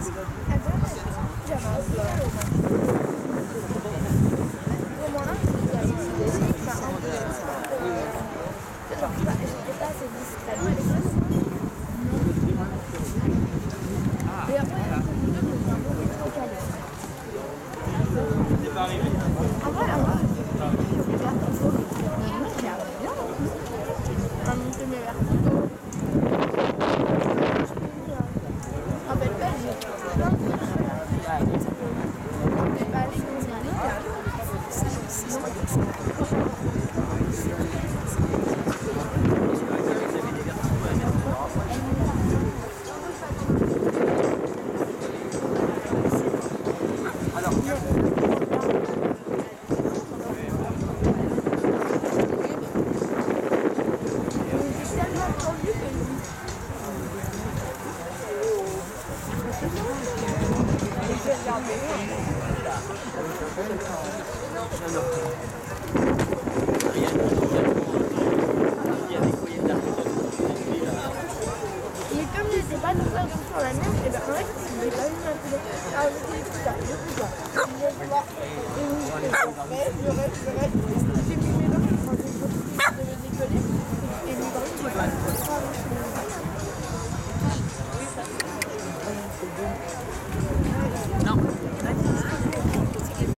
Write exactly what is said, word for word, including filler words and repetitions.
Pas tout ça sur la mer, et ben en fait, j'ai pas eu ma couleur. Alors, j'ai dit tout ça, tout ça.